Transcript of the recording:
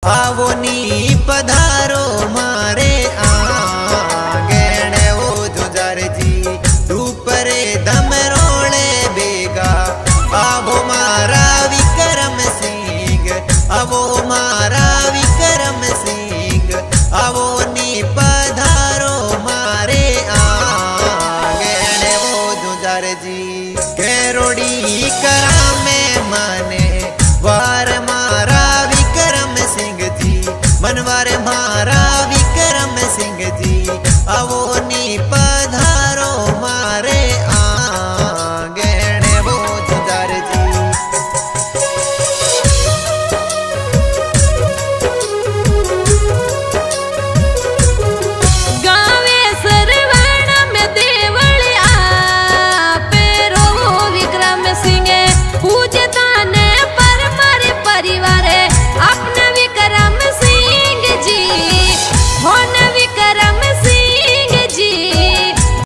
आवो नी पधारो मारे आंगण ओ जुजार जी ऊपरे दम रोले बेगा। आवो मारा विक्रम सिंह, आवो मारा विक्रम सिंह, आवो नी पधारो मारे आंगण ओ जुजार जी। कैरोड़ी करा में माने वार मारा विक्रम सिंह जी मनवारे